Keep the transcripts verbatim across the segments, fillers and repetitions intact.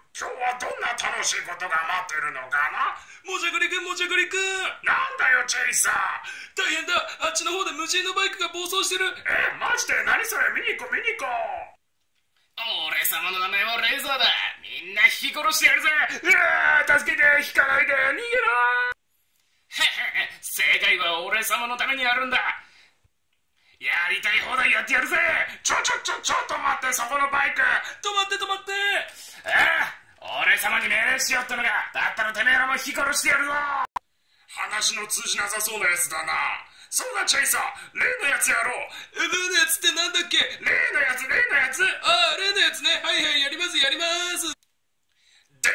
今日はどんな楽しいことが待ってるのかな。 もじゃぐりくん、もじゃぐりくん。 なんだよチェイサー。 大変だ、あっちの方で無人のバイクが暴走してる。 え、マジで？何それ？見に行こう見に行こう。 俺様の名前はレーザーだ。みんな引き殺してやるぜ。 うわー、助けて、引かないで、逃げろ。 へへへ、正解は俺様のためにあるんだ。 やりたい放題やってやるぜ。ちょちょちょちょっと待って、そこのバイク。 止まって止まって。 えー、俺様に命令しようってのか。だったらてめえらも引き殺してやるぞ。話の通じなさそうなやつだな。そうだチェイサー、例のやつやろう。 例のやつってなんだっけ？ 例のやつ、例のやつ。 ああ、例のやつね。はいはい、やりますやります。 でで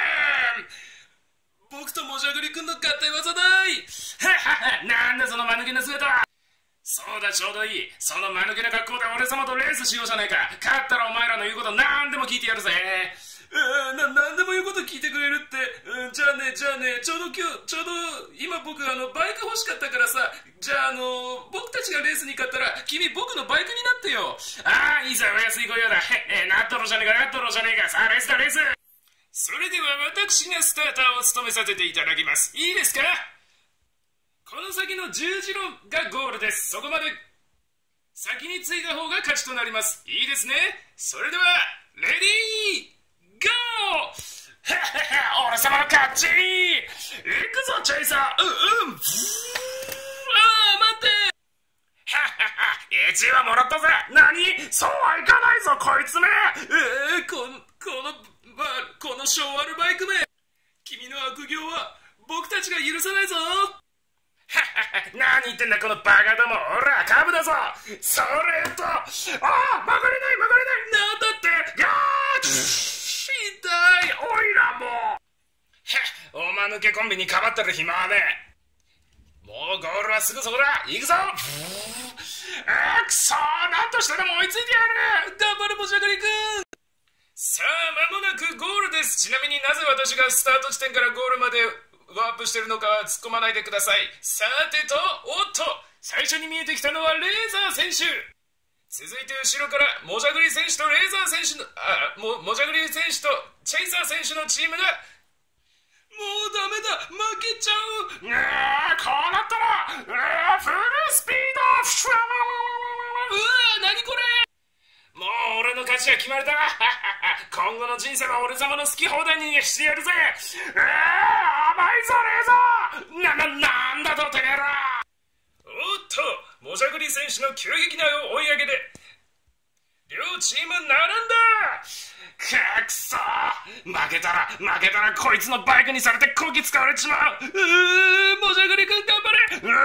ーん、僕ともじゃぐりくんの合体技だい。 ははは、なんだその間抜けな姿は。そうだ、ちょうどいい。その間抜けな格好で俺様とレースしようじゃないか。勝ったらお前らの言うこと何でも聞いてやるぜ。 うな何でも言うこと聞いてくれるって、うん、じゃあねじゃあね、ちょうど今日ちょうど今僕あのバイク欲しかったからさ、じゃああの僕たちがレースに勝ったら君僕のバイクになってよ。 ああ、いいぞ、お安いご用だ。へえ、なっとろじゃねえかなっとろじゃねえか。さあレースだレース。 それでは私がスターターを務めさせていただきます。いいですか？この先の十字路がゴールです。そこまで先に着いた方が勝ちとなります。いいですね。それではレディーゴー。 へへへ、俺様の勝ち。行くぞチェイサー。 うんうん。ああ、待って。 ははは、いちいはもらったぜ。何？そうはいかないぞこいつめ。 えー、このこのまあ、この性悪バイクめ。君の悪行は僕たちが許さないぞ。 ははは、何言ってんだこのバカども。ほらカブだぞ。それと、ああ、曲がれない曲がれない。なんだって。ガーッ。 痛い。 おいらもう。へっ、おまぬけコンビにかばってる暇はねえ。もうゴールはすぐそこだ。行くぞ。あーくそー、なんとしてでも追いついてやる。 頑張れもじゃぐりくん。さあ間もなくゴールです。ちなみになぜ私がスタート地点からゴールまでワープしてるのかは突っ込まないでください。さてと、おっと、最初に見えてきたのはレーザー選手。続いて後ろからもじゃぐり選手とレーザー選手のあももじゃぐり選手とチェイサー選手のチームが、もうダメだ、負けちゃう。 うわー、こうなったら、うわー、フルスピード。 うわー、何これ。 もう俺の勝ちは決まりだ。今後の人生は俺様の好き放題にしてやるぜ。うわー、甘いぞレーザー。な、な、なんだとてめえら。 おっと、もじゃぐり選手の急激な追い上げで両チーム並んだ。 くそー、負けたら負けたらこいつのバイクにされてこき使われちまう。 うー、もじゃぐりくん頑張れ。 う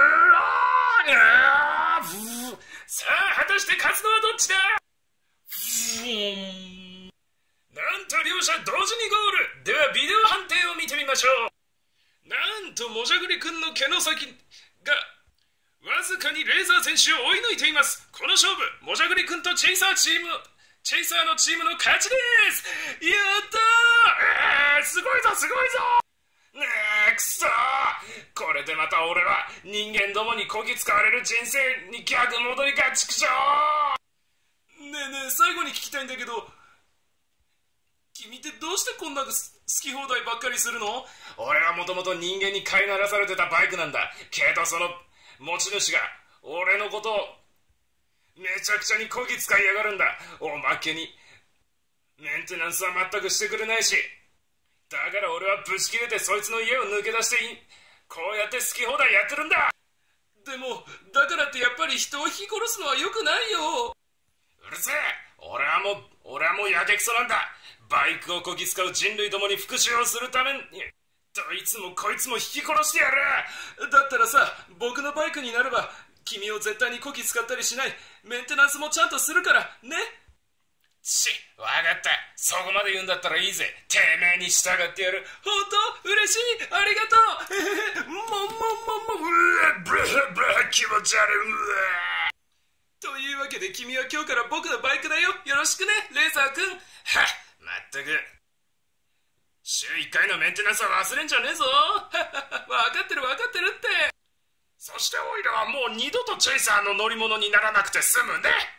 わー、うー、 さあ果たして勝つのはどっちだ。なんと両者同時にゴール。ではビデオ判定を見てみましょう。なんともじゃぐりくんの毛の先がわずかにレーザー選手を追い抜いています。この勝負、もじゃぐりくんとチェイサーチームのチェイサーのチームの勝ちです。やったー、えー、すごいぞすごいぞ。ねえ、くそー、これでまた俺は人間どもにこき使われる人生に逆戻りか。ちくしょう。ねえねえ、最後に聞きたいんだけど、君ってどうしてこんな好き放題ばっかりするの？ 俺はもともと人間に飼いならされてたバイクなんだけど、その持ち主が俺のことをめちゃくちゃにこき使いやがるんだ。おまけにメンテナンスは全くしてくれないし、だから俺はブチ切れてそいつの家を抜け出してこうやって好き放題やってるんだ。 でもだからってやっぱり人を引き殺すのは良くないよ。 うるせえ、俺はもう俺はもうやけくそなんだ。バイクをこき使う人類どもに復讐をするためにどいつもこいつも引き殺してやる。 だったらさ、僕のバイクになれば君を絶対にこき使ったりしない。メンテナンスもちゃんとするからね。 ち、わかった。そこまで言うんだったらいいぜ。てめえに従ってやる。 本当？嬉しい、ありがとう。えへへ、もももも、 うわ、ブラブラ、気持ち悪い。うわ。 というわけで君は今日から僕のバイクだよ。よろしくね、レーザーくん。 はっ、まったく週いっかいのメンテナンスは忘れんじゃねえぞ。 わかってるわかってるって。 そしてオイラはもう二度とチェイサーの乗り物にならなくて済むね。